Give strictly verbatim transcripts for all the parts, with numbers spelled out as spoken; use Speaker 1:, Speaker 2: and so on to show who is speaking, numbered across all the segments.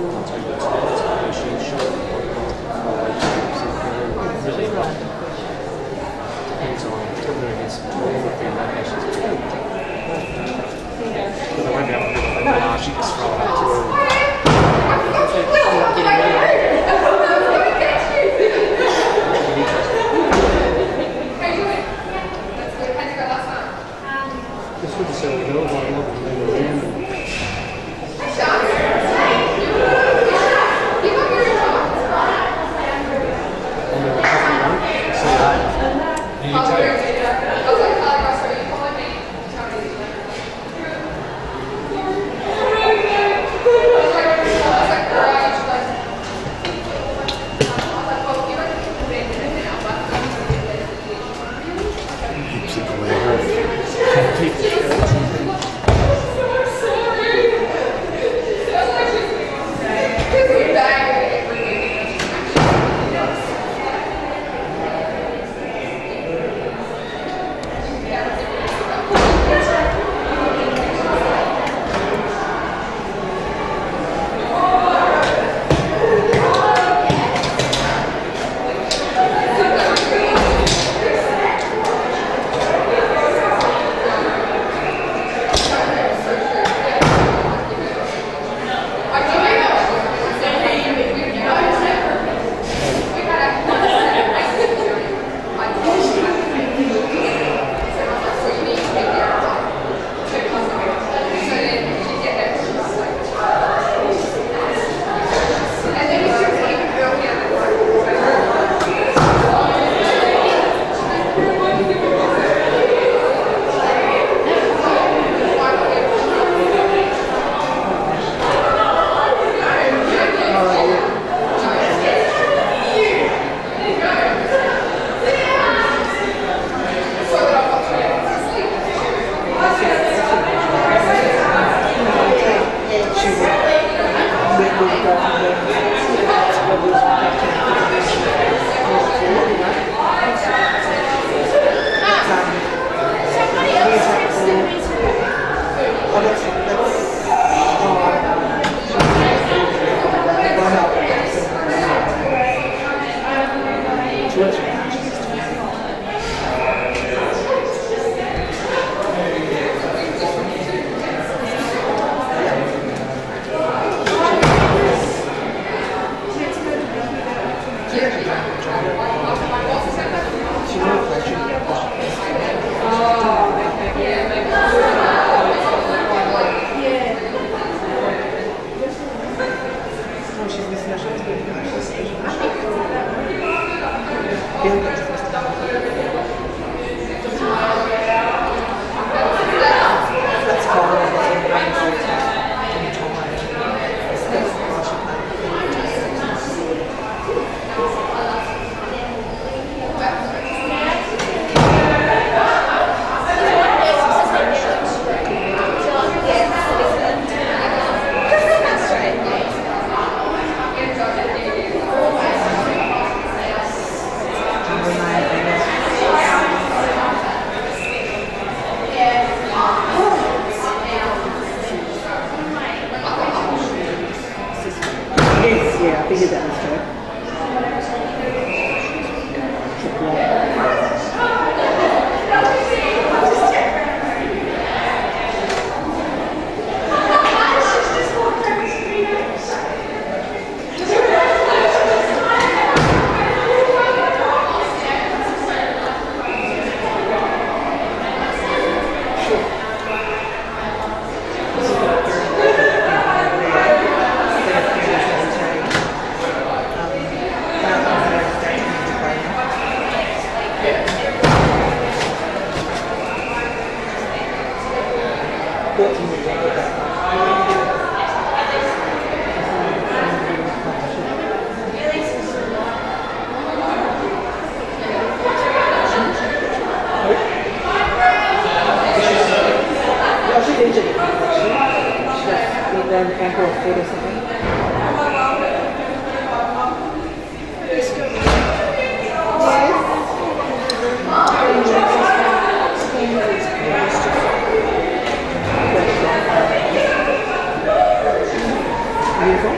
Speaker 1: Um,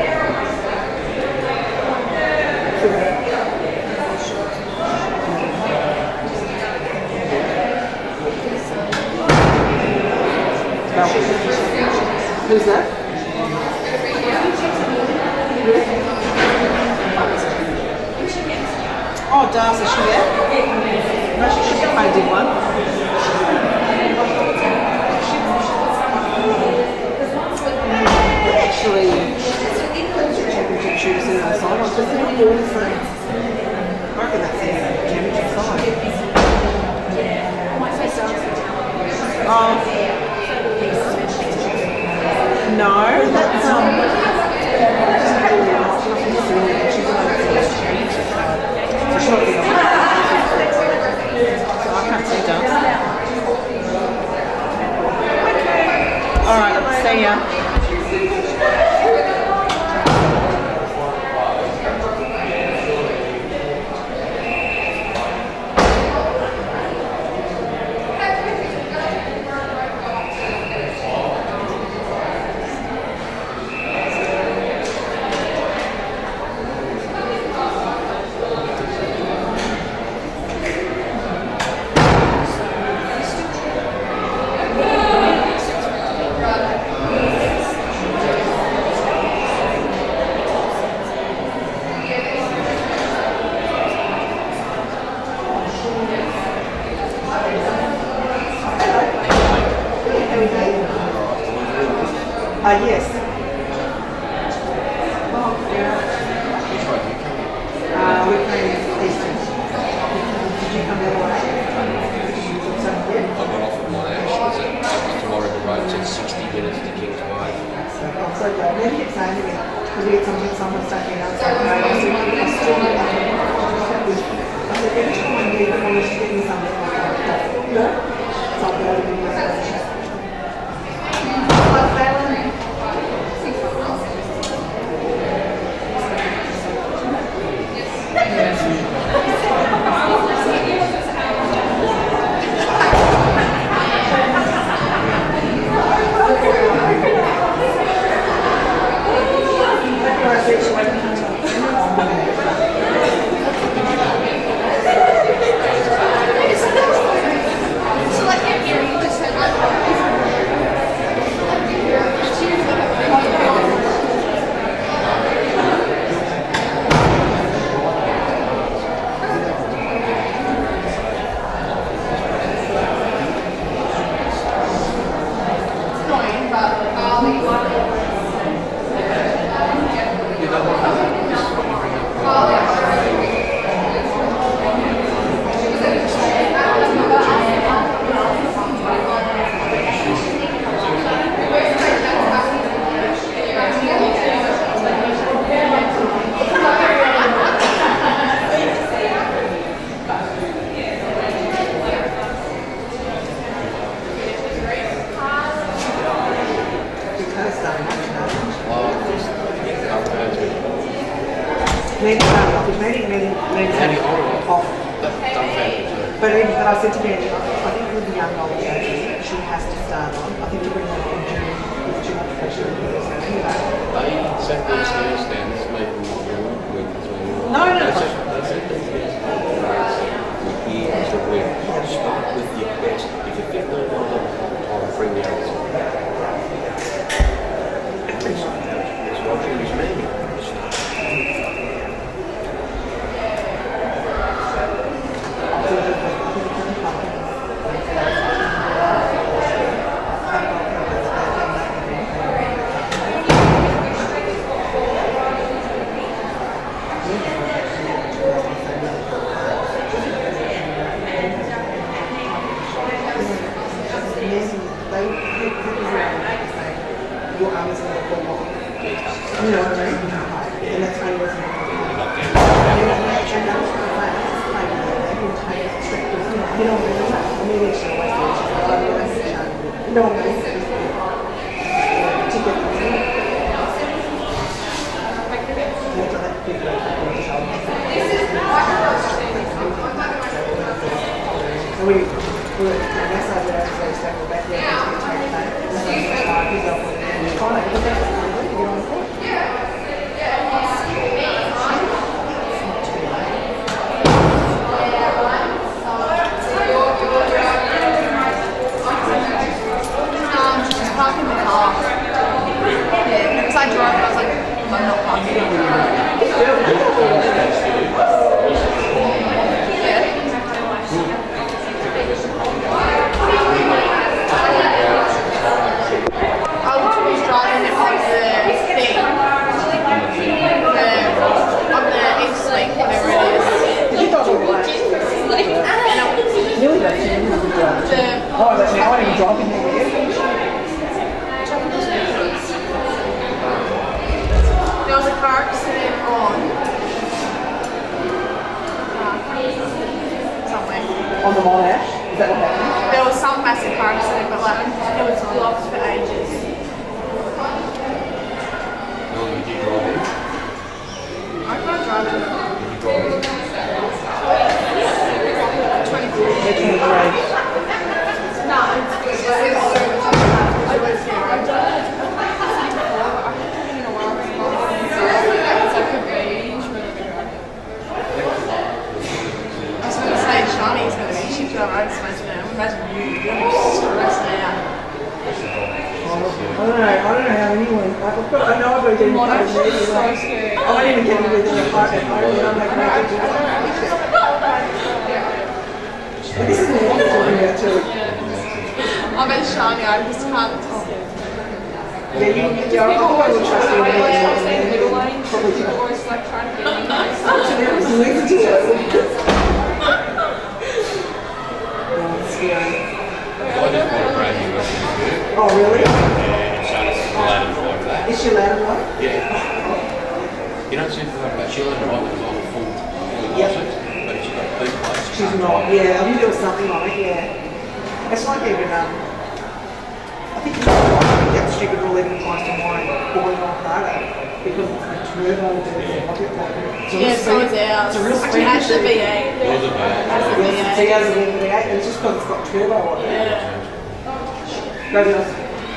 Speaker 1: Who's that? Oh, Darcy, is she there? No, she should have did one. Actually, checking to choose in the side. I was just thinking all the same. I reckon that's the championship side. Oh. No, that's um. I can't see dance. All right, see ya. Uh, yes. Oh, yeah. Uh, we're playing Eastern. Did you come the other way?
Speaker 2: I got off at my ash. Was it tomorrow the road said sixty minutes to Kingsway.
Speaker 1: So, I'm so glad. Then he kept saying to me, because we had something, someone staying outside. And I said, I still need to I said, every time I need it, I was getting something like that. You know? So I'm glad to be with that. Maybe not, maybe, maybe, maybe, maybe off. But, even, but I said to Benny, I think with the young old lady, she has to start on. I think to bring her on in June with too much pressure and things. Anyway.
Speaker 2: They set these handstands, maybe with as well.
Speaker 1: No, no,
Speaker 2: they set, they set these handstands with years of wear. Start with your best. If you're fifteen on them, I'll bring the others on. That's what she was meaning.
Speaker 1: You know what I mean? And that's why he wasn't able to do that. And that was the plan. You know what I mean? I mean, it's always you know what I mean? To get the thing. After that big break, I went to help. So we were, I guess I was actually staying back there and we take that. And then I was like, he's up with it. And it's fine, because that's what we went to get on the court.
Speaker 3: car accident on uh, somewhere.
Speaker 1: On the Monash? Is that what happened?
Speaker 3: There was some massive car accident, but like it was blocked for ages.
Speaker 2: How long did you drive in?
Speaker 3: I can't drive it.
Speaker 2: Did you drive in?
Speaker 3: twenty-four.
Speaker 1: They're twenty-three.
Speaker 3: No, it's good. I was here. I've done it. I haven't been in a while. So I could be I was going to say Shani's going to be. She's going to ride imagine it. Imagine you. You're going to be stressed out.
Speaker 1: I don't know. I don't know how anyone. Like, I've got, I know I've got to get into
Speaker 3: Monash
Speaker 1: social
Speaker 3: is
Speaker 1: media.
Speaker 3: so
Speaker 1: Like,
Speaker 3: scary.
Speaker 1: I won't even get into the park at home. And I'm like, no, I do But this is the one we're talking about too.
Speaker 3: I bet Shani, I just can't talk.
Speaker 1: Yeah, you, yeah, I thought I would trust you. Probably not.
Speaker 3: Or it's like trying to get in.
Speaker 1: So there was losing to it. Oh, it's scary.
Speaker 2: I just bought a brand new Western Coupe.
Speaker 1: Oh, really?
Speaker 2: And Shani's allowed to drive that.
Speaker 1: Is she allowed to drive?
Speaker 2: Yeah. You don't seem to have that. She'll drive it on a full, full
Speaker 1: Yep.
Speaker 2: license, but she's got two plates.
Speaker 1: She's not. Yeah, I think there was something on it, yeah. It's like even, um, I think you know, that stupid rule even applies to mine going on harder because it's the turbo version of it. Like, it's a real
Speaker 3: Yeah, so
Speaker 1: speed-
Speaker 3: is ours.
Speaker 1: It's a real
Speaker 3: Actually,
Speaker 1: speed
Speaker 3: has the V
Speaker 1: machine.
Speaker 3: eight.
Speaker 2: Yours are bad.
Speaker 3: Has the V
Speaker 1: Yes, it's
Speaker 3: eight.
Speaker 1: ours is in the V eight, and it's just because it's got turbo on it.
Speaker 3: Yeah.
Speaker 1: Go girls.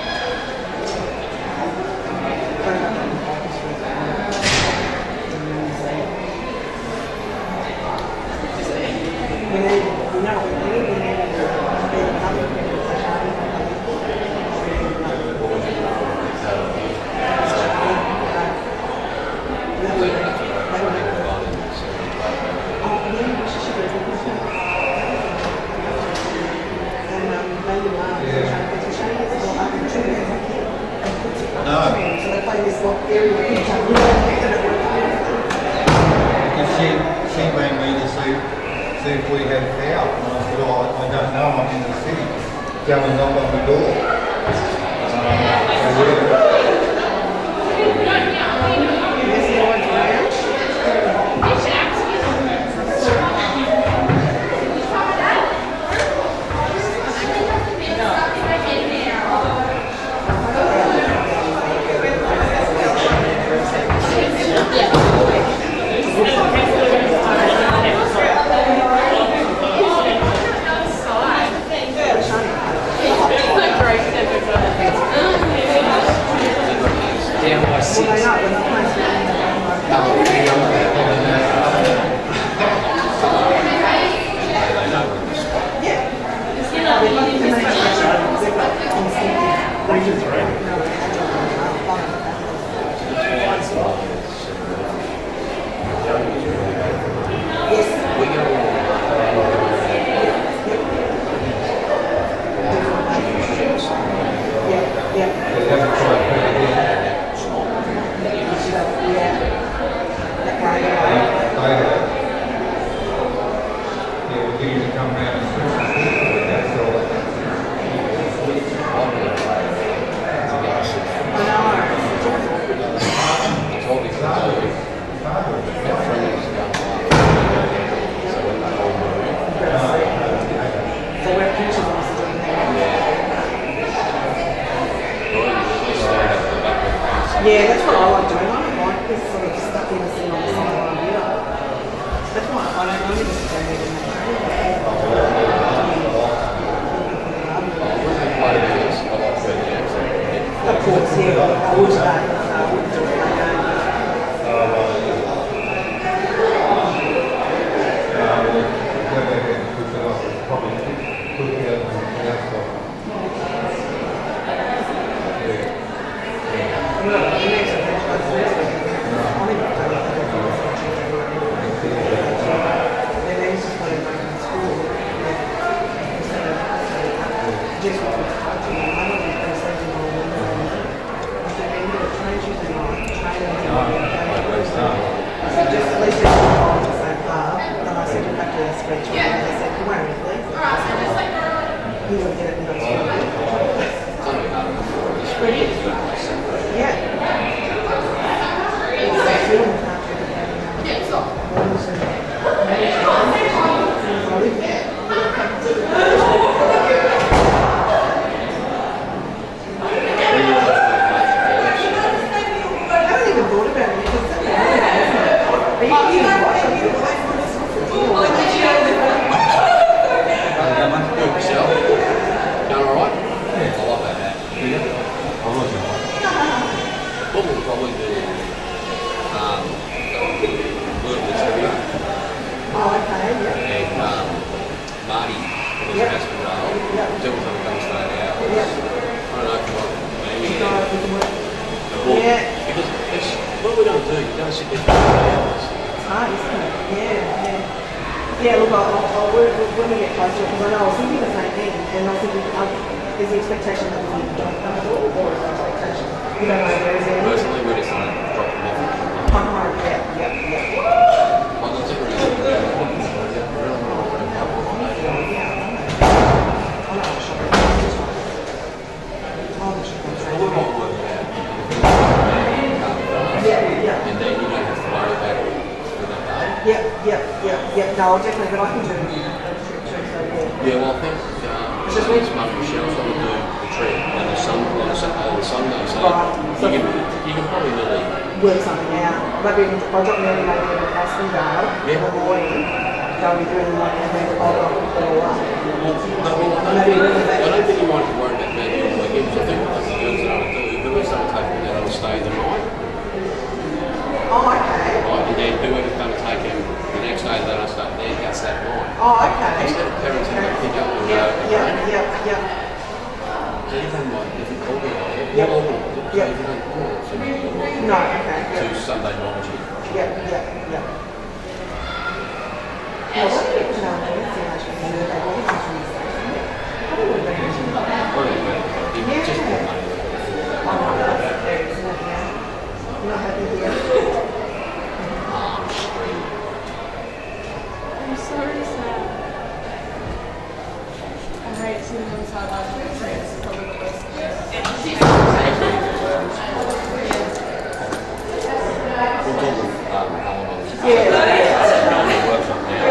Speaker 1: We need, we know what we need, we need to be another So they play this little area.
Speaker 4: And she, she rang me to see, see if we had power. And I said, oh, I don't know, I'm in the city. Go and knock on the door. Um, so yeah.
Speaker 2: Down by six.
Speaker 1: Well, they know, they're not playing.
Speaker 2: We go
Speaker 1: Yeah, yeah.
Speaker 4: They haven't tried to put it in.
Speaker 1: Yeah. That guy, yeah.
Speaker 4: They have. Yeah, we need to come round and switch the switch, but that's all.
Speaker 1: I know.
Speaker 2: I told him to do it. My friend was going so when they all moved,
Speaker 1: So we're pictures of us doing that.
Speaker 2: we stayed up the back of the fence.
Speaker 1: Yeah, that's what I like doing. I don't like this.
Speaker 2: we don't do. You don't sit there for hours.
Speaker 1: It's hard, isn't it? Yeah, yeah. Yeah, look, I'll, I'll, I'll, when when we get closer, because I know I was thinking the same thing, and I was thinking, um, is the expectation that we don't come at all, or is the expectation? You don't know, there is any.
Speaker 2: Personally, we just want to drop them off.
Speaker 1: Come home, yeah, yeah, yeah.
Speaker 2: Well, that's a really good idea.
Speaker 1: Yeah, I know. I know, I'm sure. Oh, I'm sure.
Speaker 2: Well, we might work it out.
Speaker 1: Yeah, yeah.
Speaker 2: And then you don't have to worry about it for that day.
Speaker 1: Yep, yep, yep, yep. No, definitely, but I can do a trip too, so yeah.
Speaker 2: Yeah, well, I think um,
Speaker 1: It's just
Speaker 2: his
Speaker 1: me.
Speaker 2: mum Michelle's going to do the trip on the sun on a Saturday, on Sunday, so
Speaker 1: Right. So-
Speaker 2: you can you can probably really
Speaker 1: Work something out. Maybe if I drop me early, maybe in Aspendale in the morning, they'll be doing like, and then I'll go and put it all up.
Speaker 2: well, no, I mean, I don't
Speaker 1: Maybe
Speaker 2: think,
Speaker 1: really
Speaker 2: I
Speaker 1: late.
Speaker 2: don't think you might have to worry about maybe on the weekends. I think what the girls that I do, who is going to take them down and stay the night,
Speaker 1: Oh, okay.
Speaker 2: right? And then whoever's going to take them the next day, they don't stay there, that's that night.
Speaker 1: Oh, okay.
Speaker 2: Instead of parents having to pick up and go,
Speaker 1: Yeah, yeah, yeah, yeah.
Speaker 2: so you don't mind if you call them,
Speaker 1: Yep.
Speaker 2: not organise it, so
Speaker 1: Yep.
Speaker 2: if you don't call it, so you can
Speaker 1: No, okay.
Speaker 2: do
Speaker 1: Yeah,
Speaker 2: Sunday night.
Speaker 1: yeah, yeah, yeah. Yeah, what do you know? I didn't see much of it. They were just from the station. How do we arrange it?
Speaker 2: Yeah. Just more money.
Speaker 1: Oh, no, that's fair, isn't it? Yeah. You're not happy here?
Speaker 2: Um, street.
Speaker 3: I'm sorry, Sam. I hate sitting on the sidelines with friends. It's probably the worst thing.
Speaker 2: We'll talk with um, Alan.
Speaker 1: Yeah,
Speaker 2: He works up now.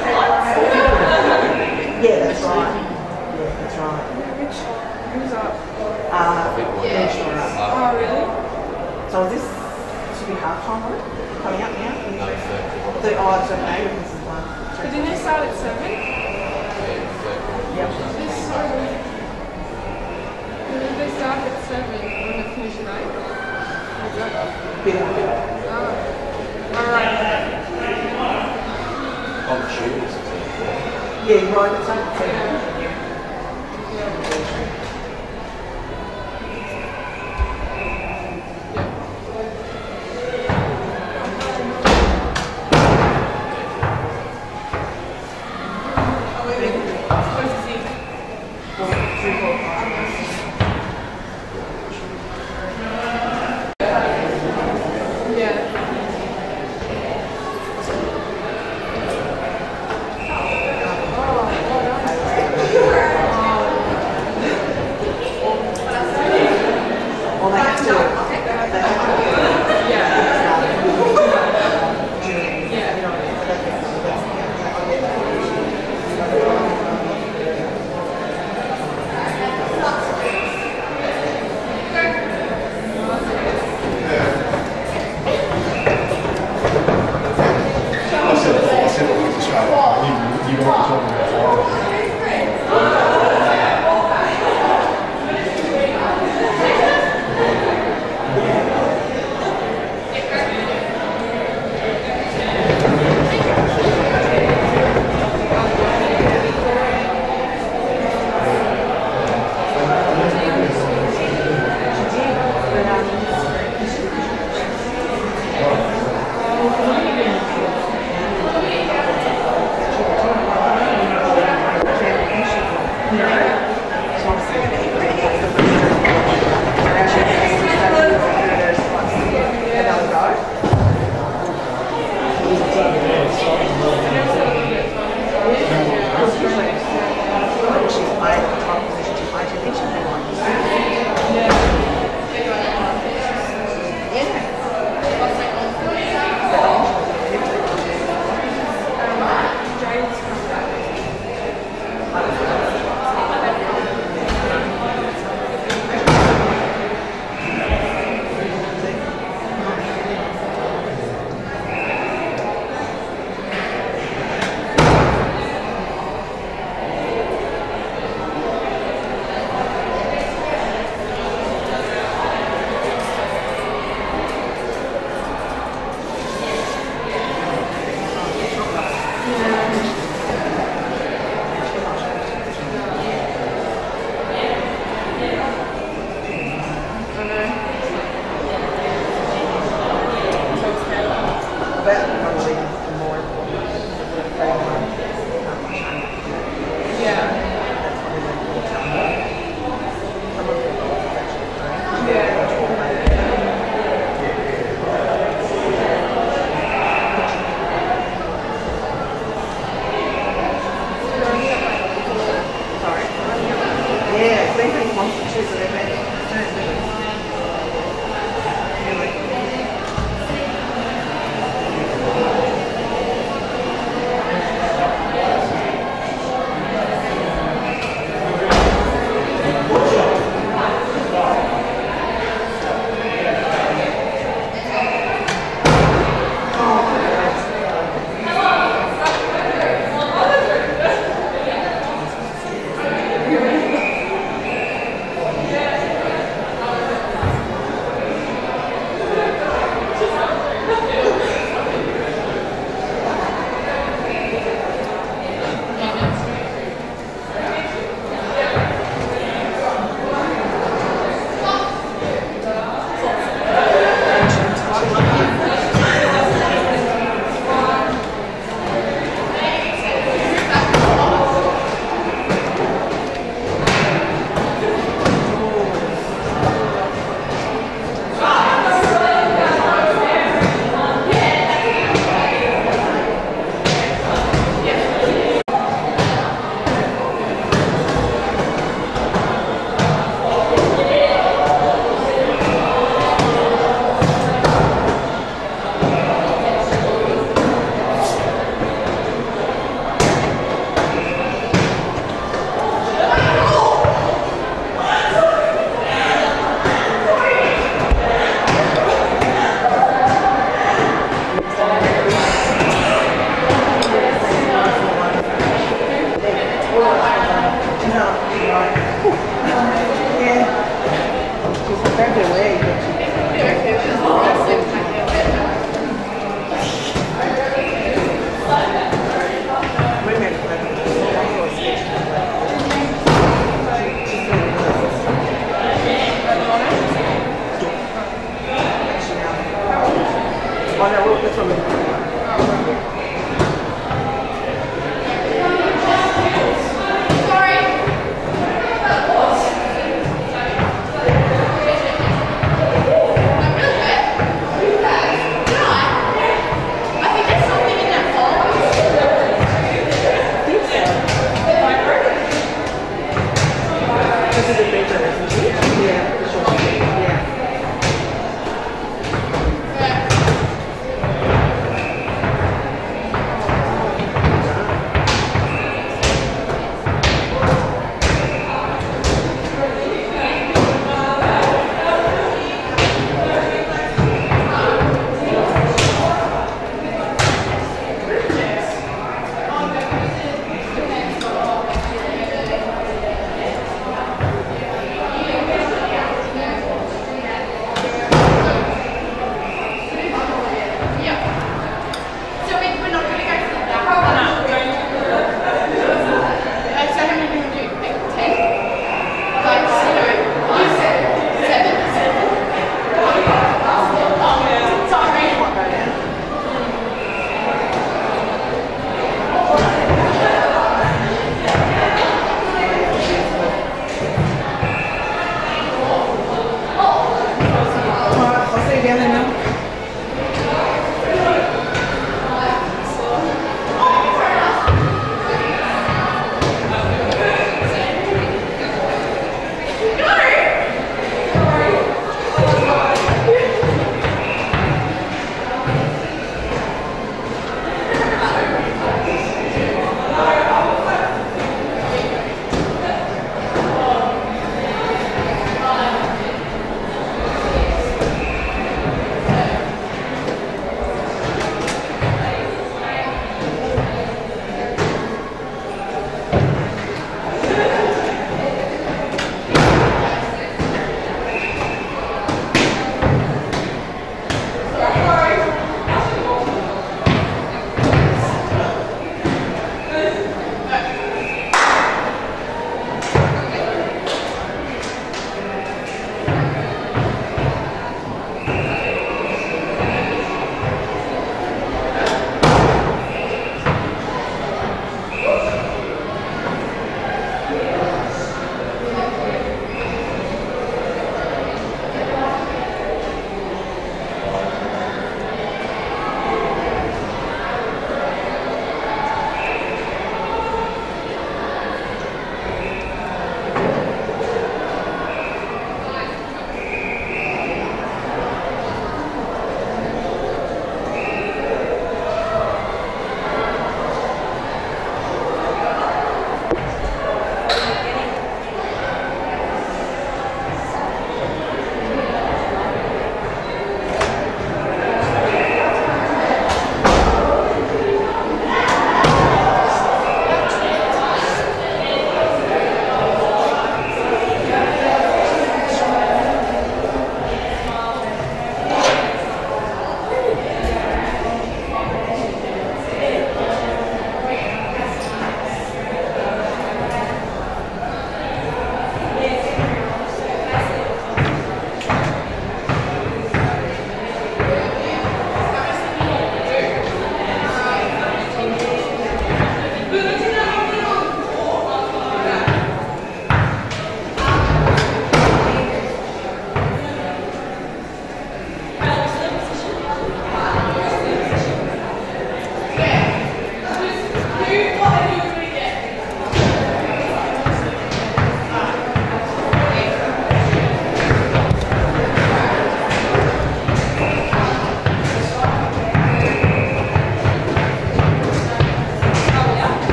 Speaker 1: yeah, that's right. Yeah, that's right.
Speaker 3: Which, who's up?
Speaker 1: Uh,
Speaker 2: Big boy.
Speaker 1: yeah, sure.
Speaker 3: Oh, really?
Speaker 1: So is this should be half time on it? Coming up now?
Speaker 2: No, third quarter.
Speaker 1: The, oh, it's okay, this is one.
Speaker 3: But didn't they start at seven?
Speaker 2: Yeah, third quarter.
Speaker 1: Yep.
Speaker 3: They started. Did they start at seven when they finish at eight? Is that?
Speaker 1: Bit of a bit.
Speaker 3: Oh. Alright.
Speaker 2: On Tuesday, it's a third quarter.
Speaker 1: Yeah, you're right, it's not.
Speaker 3: Yeah.
Speaker 1: Well, they have to, they have to.
Speaker 3: Yeah.
Speaker 1: During,
Speaker 3: Yeah.
Speaker 1: you know, that's, that's, yeah, I get that. that probably is the more important. Not much time.
Speaker 3: Yeah.
Speaker 1: That's probably the more time. Some of the goals is actually fine.
Speaker 3: Yeah.
Speaker 1: Sorry. Yeah, same thing once or two, so they've had it. Oh no, we'll put some in.